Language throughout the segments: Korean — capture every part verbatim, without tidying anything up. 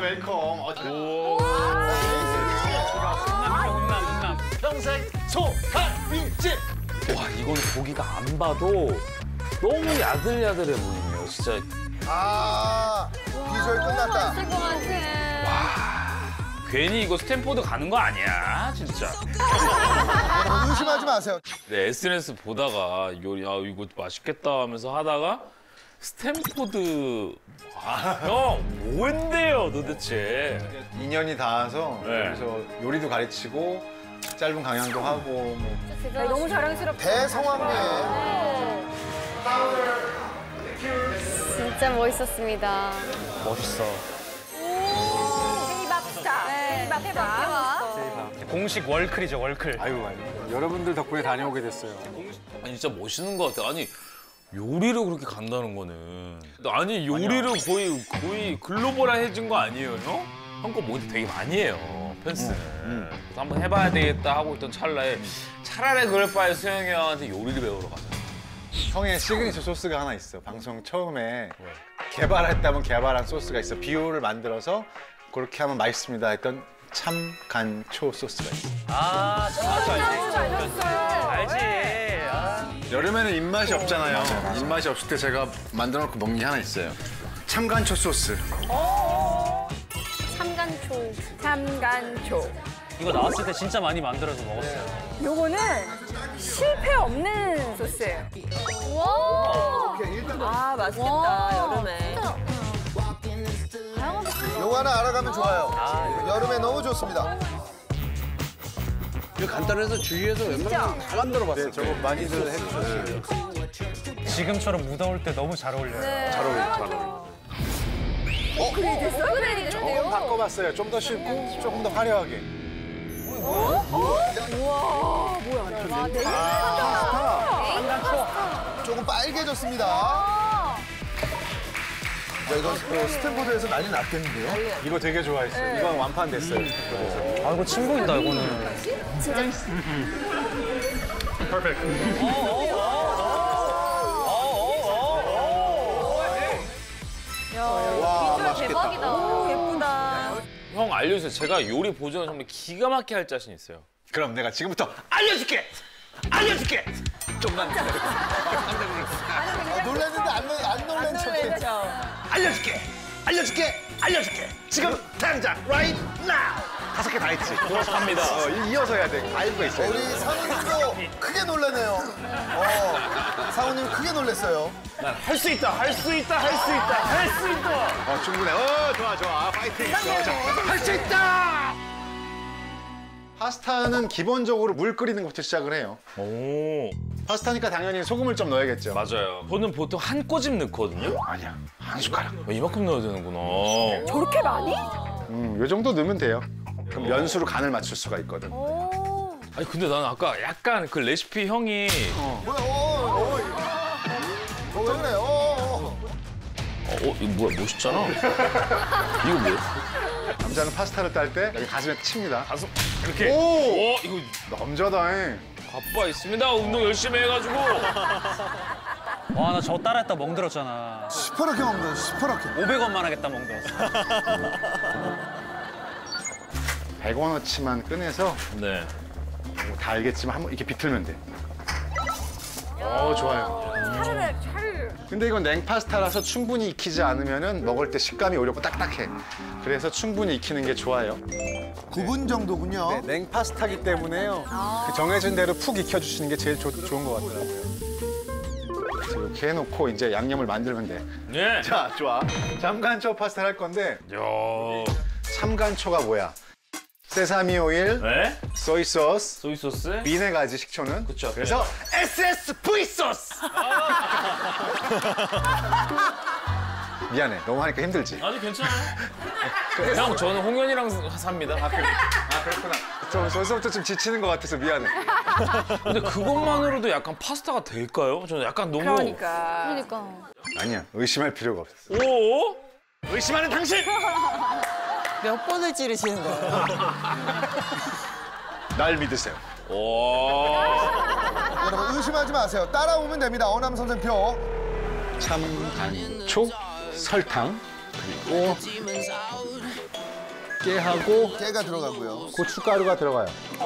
웰컴. 오. 흥남, 평생 소갈비찜. 와, 이건 고기가 안 봐도 너무 야들야들해 보이네요, 진짜. 아, 비주얼 끝났다. 있을 것 같아. 와, 괜히 이거 스탠포드 가는 거 아니야, 진짜. 여러분 의심하지 마세요. 네, 에스엔에스 보다가 요리, 아, 이거 맛있겠다 하면서 하다가 스탠포드, 아, 형, 뭔데요, 도대체. 인연이 닿아서 네. 그래서 요리도 가르치고 짧은 강연도 하고 뭐. 네, 너무 자랑스럽다. 대성황리에. 진짜 멋있었습니다. 멋있어. 케이밥 스타. 네, 케이밥. 공식 월클이죠, 월클. 아유, 아유. 여러분들 덕분에 다녀오게 됐어요. 아니, 진짜 멋있는 것 같아. 아니, 요리를 그렇게 간다는 거는. 아니, 요리를 거의, 거의 글로벌화해진 거 아니에요, 형? 형 거 모니터 되게 많이 해요, 펜스는. 음. 그래서 한번 해봐야 되겠다 하고 있던 찰나에 차라리 그럴 바에 수영이 형한테 요리를 배우러 가자. 형의 시그니처 소스가 하나 있어. 방송 처음에 개발했다면 개발한 소스가 있어. 비오를 만들어서 그렇게 하면 맛있습니다 했던 참간초 소스가 있어. 아, 알지. 알지. 아. 여름에는 입맛이 없잖아요. 입맛이 없을 때 제가 만들어 놓고 먹는 게 하나 있어요. 참간초 소스. 참간초. 참간초. 이거 나왔을 때 진짜 많이 만들어서 먹었어요. 요거는 실패 없는 소스예요. 와. 아, 맛있겠다, 와. 여름에. 요거 하나 알아가면 좋아요. 여름에 너무 좋습니다. 간단해서 주위에서 웬만하면 다 만들어봤어요. 네, 저거 많이들 해주셨어요. 지금처럼 무더울 때 너무 잘 어울려요. 잘 어울려, 잘 어울려. 업그레이드 됐어? 업그레이드 조금 됐는데요? 바꿔봤어요. 좀 더 쉽고 조금 더 화려하게. 우와, 뭐야. 와, 네. 아, 조금 빨개졌습니다. 자, 이건 뭐 스탠포드에서 난리 났겠는데요? 이거 되게 좋아했어요. 이건 완판됐어요. 스탠포드에서. 아, 이거 침 보인다, 이거는. 진짜. 와, 비주얼 대박이다. 오, 예쁘다. 형 알려주세요. 제가 요리 보조는 정말 기가 막히게 할 자신 있어요. 그럼 내가 지금부터 알려줄게! 알려줄게! 좀만 기다려. 아, 놀랐는데 안, 놀- 안 놀란 척해. 그렇죠. 알려줄게! 알려줄게! 알려줄게! 지금 당장 right now! 다섯 개 다 했지? 합니다. 어, 이- 이어서 해야 돼. 알고 있어요. 우리 상우님도 크게 놀라네요. 어, 상우님 크게 놀랐어요. 할 수 있다, 할 수 있다, 할 수 있다, 할 수 있다. 어, 충분해. 어, 좋아, 좋아. 파이팅. 할 수 있다! 파스타는 기본적으로 물 끓이는 것부터 시작을 해요. 오, 파스타니까 당연히 소금을 좀 넣어야겠죠. 맞아요. 저는 보통 한 꼬집 넣거든요. 아니야. 한 숟가락. 어, 이만큼 넣어야 되는구나. 저렇게 많이? 음, 요 정도 넣으면 돼요. 그럼 연수로 간을 맞출 수가 있거든. 오. 아니 근데 나는 아까 약간 그 레시피 형이 뭐야, 어, 어, 어, 왜 그래, 어, 어. 어, 어 이거 뭐야 멋있잖아. 이거 뭐야? 남자는 파스타를 딸 때 여기 가슴에 칩니다. 가슴 이렇게. 오! 오, 이거 남자다잉. 바빠 있습니다. 운동 열심히 해가지고. 와, 나 저 따라했다 멍들었잖아. 시퍼렇게 먹는 시퍼렇게. 오백 원만 하겠다 멍들었어. 백 원어치만 꺼내서 네. 뭐다 알겠지만 한번 이렇게 비틀면 돼. 어, 좋아요. 차르르, 차르르. 근데 이건 냉파스타라서 충분히 익히지 않으면 먹을 때 식감이 오히려 딱딱해. 그래서 충분히 익히는 게 좋아요. 구 분 정도군요. 네, 냉파스타기 때문에요. 그 정해진 대로 푹 익혀주시는 게 제일 조, 좋은 것 같더라고요. 그래서 이렇게 해놓고 이제 양념을 만들면 돼. 네. 자, 좋아. 참간초 파스타를 할 건데 야. 참간초가 뭐야? 세사미 오일, 네? 소이 소스, 소이 소스. 비네가지 식초는. 그쵸. 그래서 에스에스브이 소스. 미안해. 너무 하니까 힘들지. 아니 괜찮아요. 형 저는 홍현이랑 삽니다. 아, 그래. 아, 그렇구나. 좀 벌써부터 좀 지치는 것 같아서 미안해. 근데 그것만으로도 약간 파스타가 될까요? 저는 약간 너무. 그러니까. 그러니까. 아니야. 의심할 필요가 없어. 오? 의심하는 당신! 몇 번을 찌르시는 거예요? 날 믿으세요. 와. 여러분 의심하지 마세요. 따라오면 됩니다. 어남 선생표. 참간초, 설탕, 그리고 깨하고 깨가 들어가고요. 고춧가루가 들어가요.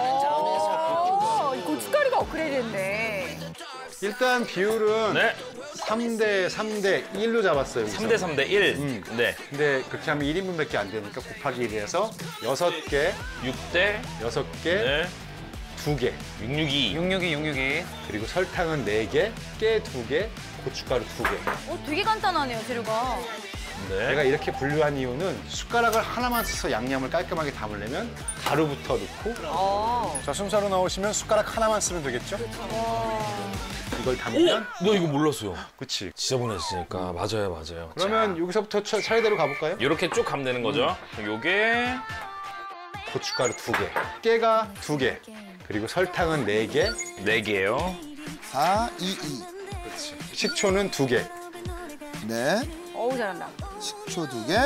어, 이 고춧가루가 업그레이드 됐네. 일단 비율은 네. 삼 대 삼 대 일로 잡았어요. 여기서. 삼 대 삼 대 일. 음. 네. 근데 그렇게 하면 일 인분밖에 안 되니까 곱하기 일에서 여섯 개, 육 대 여섯 개, 네. 두 개. 육육이. 육육이 육육이. 그리고 설탕은 네 개, 깨 두 개, 고춧가루 두 개. 어, 되게 간단하네요, 재료가. 네. 내가 이렇게 분류한 이유는 숟가락을 하나만 써서 양념을 깔끔하게 담으려면 가루부터 넣고 자, 순서로 넣으시면 숟가락 하나만 쓰면 되겠죠? 이걸 담으면 너 이거 몰랐어요. 그치. 지저분해지니까 맞아요, 맞아요. 그러면 여기서부터 차- 차례대로 가볼까요? 이렇게 쭉 가면 되는 거죠. 요게 고춧가루 두 개, 깨가 두 개, 그리고 설탕은 네 개, 네 개예요. 사, 이, 이. 식초는 두 개. 네. 어우, 잘한다. 식초 두 개.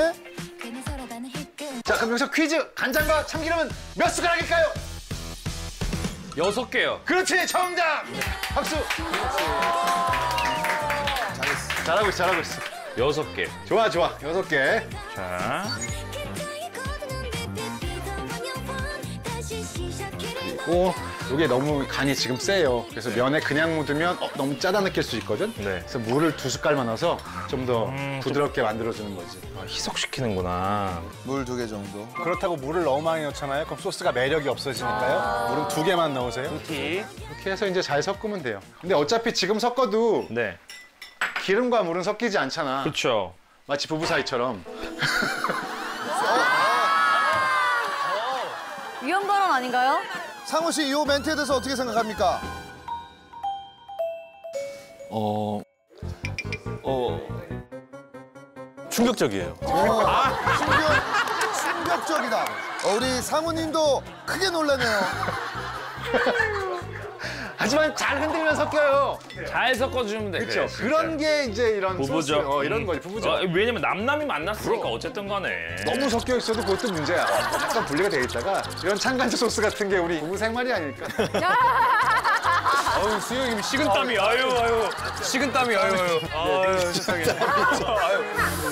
자, 그럼 여기서 퀴즈! 간장과 참기름은 몇 숟가락일까요? 여섯 개요. 그렇지, 정답! 박수! 잘했어. 잘하고 있어, 잘하고 있어. 여섯 개. 좋아, 좋아. 여섯 개. 자. 그리고 이게 너무 간이 지금 세요. 그래서 면에 그냥 묻으면 어, 너무 짜다 느낄 수 있거든? 네. 그래서 물을 두 숟갈만 넣어서 좀 더 음, 부드럽게 만들어주는 거지. 아, 희석시키는구나. 물 두 개 정도. 그렇다고 물을 너무 많이 넣잖아요. 그럼 소스가 매력이 없어지니까요. 물은 두 개만 넣으세요. 티. 이렇게 해서 이제 잘 섞으면 돼요. 근데 어차피 지금 섞어도 네. 기름과 물은 섞이지 않잖아. 그렇죠. 마치 부부 사이처럼. 위험 발언 아닌가요? 상우 씨, 이 멘트에 대해서 어떻게 생각합니까? 어, 어, 충격적이에요. 어, 충격, 충격적이다. 어, 우리 상우님도 크게 놀라네요. 하지만 잘 흔들면 섞여요. 잘 섞어주면 돼. 그렇죠. 그래, 그런 게 이제 이런 부부죠. 소스, 어, 이런 음. 거지, 부부죠. 어, 왜냐면 남남이 만났으니까 어쨌든 간에. 너무 섞여 있어도 그것도 문제야. 약간 분리가 돼 있다가 이런 찬간지 소스 같은 게 우리 부부 생활이 아닐까. 어우, 수영님 식은땀이 아유 아유. 식은땀이 아유 아유. 아유, 세상에. 아유.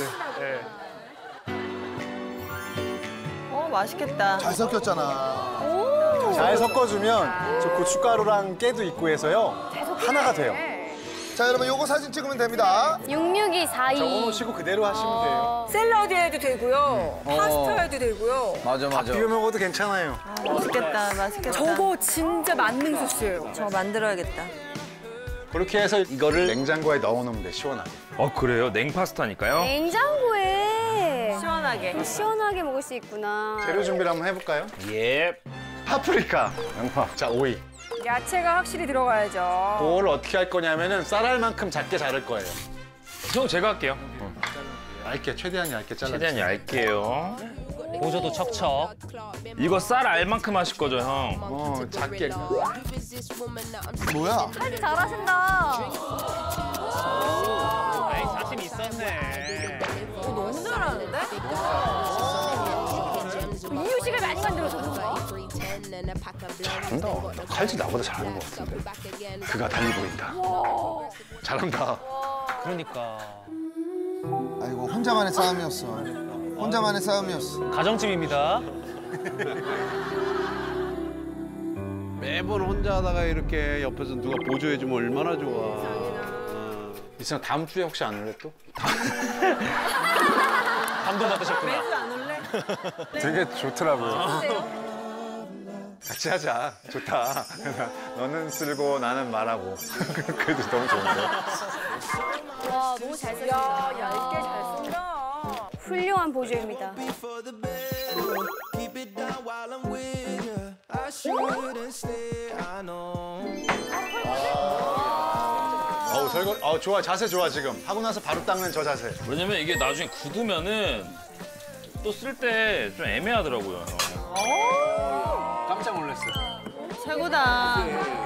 어, 맛있겠다. 잘 섞였잖아. 잘 섞어주면 저 고춧가루랑 깨도 있고 해서요. 하나가 돼요. 자, 여러분, 요거 사진 찍으면 됩니다. 육육이 사이. 적어놓으시고 그대로 하시면 돼요. 샐러드 해도 되고요. 파스타 해도 되고요. 맞아, 맞아. 비벼 먹어도 괜찮아요. 맛있겠다, 맛있겠다. 저거 진짜 만능 소스예요. 저거 만들어야겠다. 그렇게 해서 이거를 냉장고에 넣어놓으면 돼, 시원하게. 어 그래요? 냉파스타니까요? 냉장고에 시원하게. 시원하게 먹을 수 있구나. 재료 준비를 한번 해볼까요? 예. 파프리카, 양파, 자, 오이. 야채가 확실히 들어가야죠. 그걸 어떻게 할 거냐면은 쌀알만큼 작게 자를 거예요. 형 제가 할게요. 얇게, 최대한 얇게 잘라. 최대한 얇게요. 보조도 척척. 이거 쌀 알만큼 하실 거죠, 형? 어, 작게. 뭐야? 칼질 잘하신다. 에이, 자신 있었네. 너무 잘하는데? 이유식을 많이 만들어서 그런가? 잘한다. 칼질 나보다 잘하는 것 같은데. 그가 달리 보인다. 잘한다. 그러니까. 아이고, 혼자만의 싸움이었어. 혼자만의 싸움이었어. 가정집입니다. 매번 혼자 하다가 이렇게 옆에서 누가 보조해주면 얼마나 좋아. 이승아, 다음 주에 혹시 안 올래 또? 감동 받으셨구나. 안 올래? 되게 좋더라고요. 같이 하자. 좋다. 너는 쓸고 나는 말하고. 그래도 너무 좋은데. 와, 너무 잘 썼어요. 야, 얇게 잘 쓴다. 훌륭한 보조입니다. 어우, 설거, 어 좋아. 자세 좋아, 지금. 하고 나서 바로 닦는 저 자세. 왜냐면 이게 나중에 굳으면은 또 쓸 때 좀 애매하더라고요, 형. 깜짝 놀랐어. 최고다.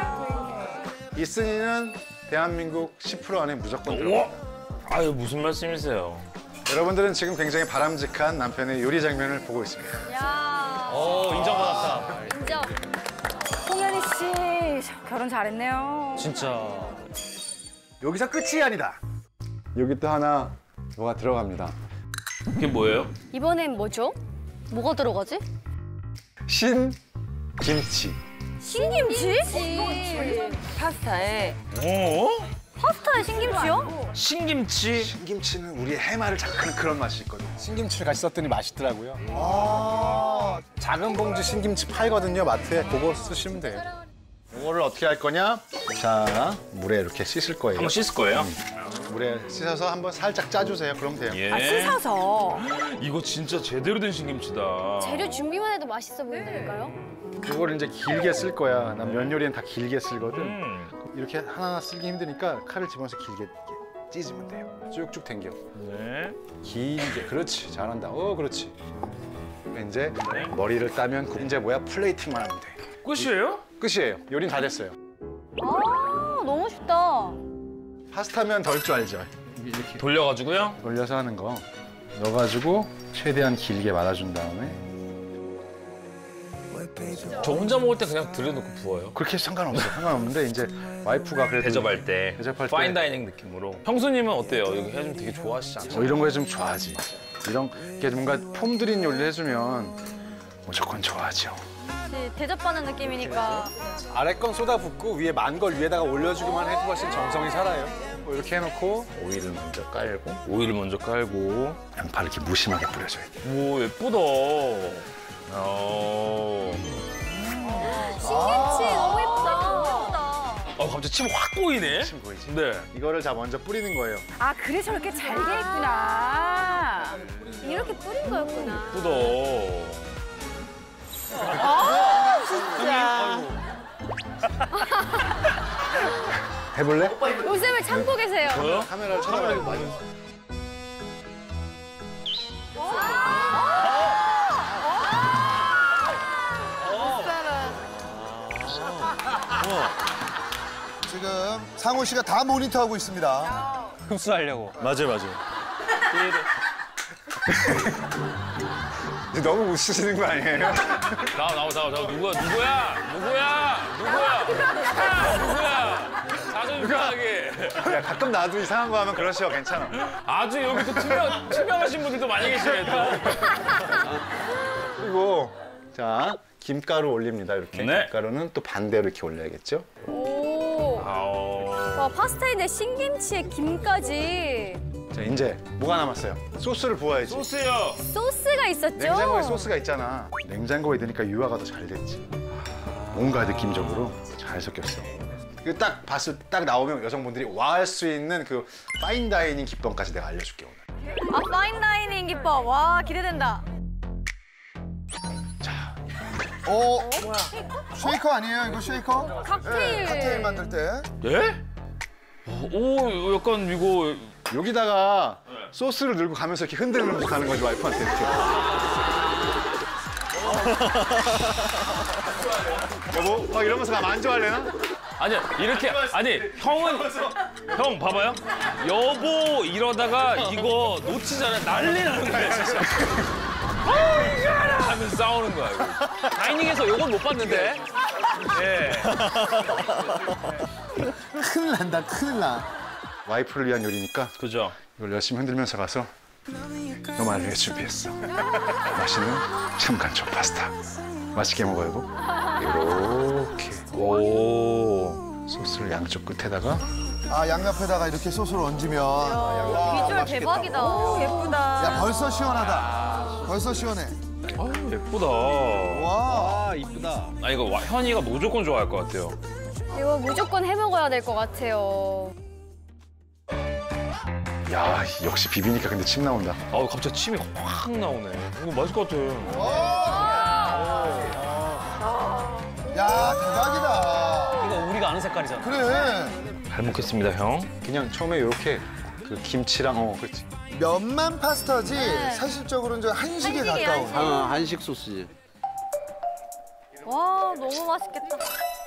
이순이는 대한민국 십 퍼센트 안에 무조건 들어. 우와! 아유, 무슨 말씀이세요? 여러분들은 지금 굉장히 바람직한 남편의 요리 장면을 보고 있습니다. 야, 오, 인정받았다. 인정. 홍현희 씨 결혼 잘했네요. 진짜. 여기서 끝이 아니다. 여기 또 하나 뭐가 들어갑니다. 그게 뭐예요? 이번엔 뭐죠? 뭐가 들어가지? 신김치. 신김치? 파스타에. 어? 파스타에 신김치요? 신김치. 신김치는 우리의 해마를 자극하는 그런 맛이 있거든요. 신김치를 같이 썼더니 맛있더라고요. 아, 작은 봉지 신김치 팔거든요, 마트에. 그거 쓰시면 돼요. 이거를 어떻게 할 거냐? 자, 물에 이렇게 씻을 거예요. 한번 씻을 거예요? 물에 씻어서 한번 살짝 짜주세요. 그럼 돼요. 예. 아, 씻어서. 이거 진짜 제대로 된 신김치다. 재료 준비만 해도 맛있어 보인다니까요? 이거를 이제 길게 쓸 거야. 난 면 요리는 다 길게 쓸거든. 음. 이렇게 하나하나 쓰기 힘드니까 칼을 집어서 길게 이렇게 찢으면 돼요. 쭉쭉 당겨. 네. 길게. 그렇지. 잘한다. 어, 그렇지. 이제 머리를 따면 그 이제 뭐야? 플레이팅만 하면 돼. 끝이에요? 끝이에요. 요리는 다 됐어요. 아, 너무 쉽다. 파스타면 덜 줄 알죠? 이렇게 돌려가지고요? 돌려서 하는 거 넣어가지고 최대한 길게 말아준 다음에 저 혼자 먹을 때 그냥 들여놓고 부어요. 그렇게 상관없어요. 상관없는데 이제 와이프가 그래도 대접할 때, 대접할 때. 파인다이닝 느낌으로. 형수님은 어때요? 이거 해주면 되게 좋아하시잖아요. 어, 이런 거 해주면 좋아하지. 이런 게 뭔가 폼 들인 요리를 해주면 무조건 좋아하죠. 대접받는 느낌이니까. 아래 건 쏟아붓고 위에 만 걸 위에다가 올려주기만 해도 훨씬 정성이 살아요. 뭐 이렇게 해놓고 오일을 먼저 깔고 오일을 먼저 깔고. 양파를 이렇게 무심하게 뿌려줘야 돼. 오, 예쁘다. 어. 신김치 너무 예쁘다. 아, 갑자기 침 확 고이네. 침 보이지? 네. 이거를 자 먼저 뿌리는 거예요. 아, 그래서 이렇게 잘게 했구나. 이렇게 뿌린 거였구나. 예쁘다. 진짜. 해볼래? 웃음을 참고 계세요. 저요? 카메라를 쳐다봐요. 맞아. 지금 상호 씨가 다 모니터하고 있습니다. 흡수하려고. 맞아요, 맞아요. 이제 너무 웃으시는 거 아니에요? 나와, 나와, 나와, 나와. 누구야, 누구야? 누구야? 누구야? 아, 누구야? 자존심 상하게. 야, 가끔 나도 이상한 거 하면 그러셔. 괜찮아. 아주 여기 또 투명, 투명하신 분들도 많이 계시네, 또. 그리고 자 김가루 올립니다. 이렇게 네. 김가루는 또 반대로 이렇게 올려야겠죠? 오. 아오. 와, 파스타인데 신김치에 김까지. 자 이제 뭐가 남았어요? 소스를 부어야지. 소스요. 소스가 있었죠? 냉장고에 소스가 있잖아. 냉장고에 넣으니까 유화가 더 잘 됐지. 뭔가 느낌적으로 잘 섞였어. 그 딱 봤을 딱 나오면 여성분들이 와 할 수 있는 그 파인 다이닝 기법까지 내가 알려줄게 오늘. 아, 파인다이닝 기법. 와, 기대된다. 어? 쉐이커 아니에요? 이거 쉐이커? 칵테일. 네, 칵테일 만들 때. 예? 오, 약간 이거. 여기다가 소스를 넣고 가면서 이렇게 흔들면서 가는 거지 와이프한테 이렇게. 여보, 막 이러면서 가면 안 좋아하려나? 아니야, 이렇게. 아니, 형은. 형, 봐봐요. 여보 이러다가 이거 놓치잖아. 난리 나는 거야, 진짜. 어, 이거라! 하면서 싸우는 거야, 이거. 다이닝에서 요건 못 봤는데. 예. 큰일 난다, 큰일 나. 와이프를 위한 요리니까 그죠? 이걸 열심히 흔들면서 가서 너만을 위해 준비했어. 맛있는 참간초 파스타. 맛있게 먹어요, 여보. 이렇게 오. 소스를 양쪽 끝에다가 아, 양옆에다가 이렇게 소스를 얹으면. 야, 비주얼 대박이다. 오, 예쁘다. 야, 벌써 시원하다. 벌써 시원해. 아유, 예쁘다. 와. 아, 이쁘다. 아, 이거 와- 현이가 무조건 좋아할 것 같아요. 이거 무조건 해 먹어야 될 것 같아요. 야 역시 비비니까 근데 침 나온다. 아, 갑자기 침이 확 나오네. 이거 맛있을 것 같아. 야, 대박이다. 이거 우리가 아는 색깔이잖아. 그래. 잘 먹겠습니다, 형. 그냥 처음에 이렇게 그 김치랑 어 그렇지. 면만 파스타지 사실적으로는 저 한식에 한식이에요, 가까운. 한식. 아, 한식 소스지. 와, 너무 맛있겠다.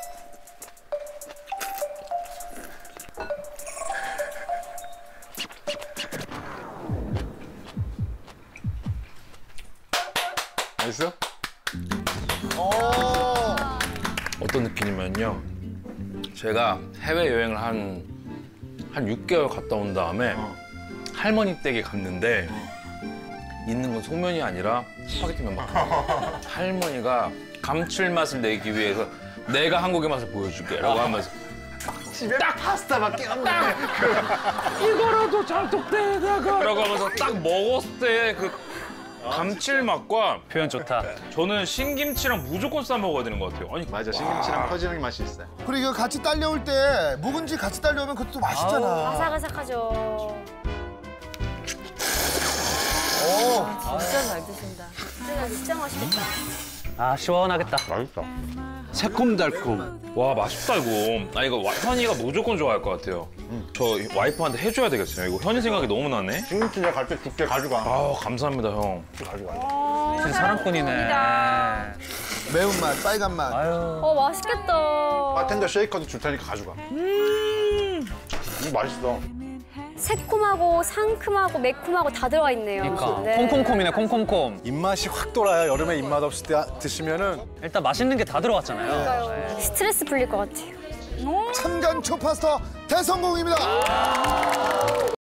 맛있어? 오. 어떤 느낌이냐면요. 제가 해외여행을 한, 한 육 개월 갔다 온 다음에 할머니 댁에 갔는데 있는 건 소면이 아니라 스파게티 면만. 할머니가 감칠맛을 내기 위해서 내가 한국의 맛을 보여줄게라고 하면서 집에 딱 파스타밖에 없네. 이거라도 장독대에다가라고 하면서 딱 먹었을 때 그 감칠맛과 표현 좋다. 저는 신김치랑 무조건 싸 먹어야 되는 것 같아요. 아니 맞아, 신김치랑 퍼지는 맛이 있어요. 그리고 이거 같이 딸려올 때 묵은지 같이 딸려오면 그것도 맛있잖아. 아삭아삭하죠. 진짜 잘 드신다. 진짜, 진짜 맛있겠다. 아 시원하겠다. 맛있다. 새콤달콤. 와 맛있다 이거. 아 이거 와- 현이가 무조건 좋아할 것 같아요. 저 와이프한테 해줘야 되겠어요. 이거 현이 생각이 너무 나네. 신김치 내가 갈 때 줄게 가져가. 아 감사합니다 형. 진짜 사랑꾼이네. 매운맛, 빨간 맛. 아유. 어, 맛있겠다. 바텐더 쉐이커도 줄 테니까 가져가. 음, 맛있어. 새콤하고 상큼하고 매콤하고 다 들어가 있네요. 그러니까 네. 콤콤콤이네 콤콤콤. 입맛이 확 돌아요. 여름에 입맛 없을 때 드시면은 일단 맛있는 게 다 들어갔잖아요. 그러니까요. 스트레스 풀릴 것 같아요. 참간초 파스타 대성공입니다.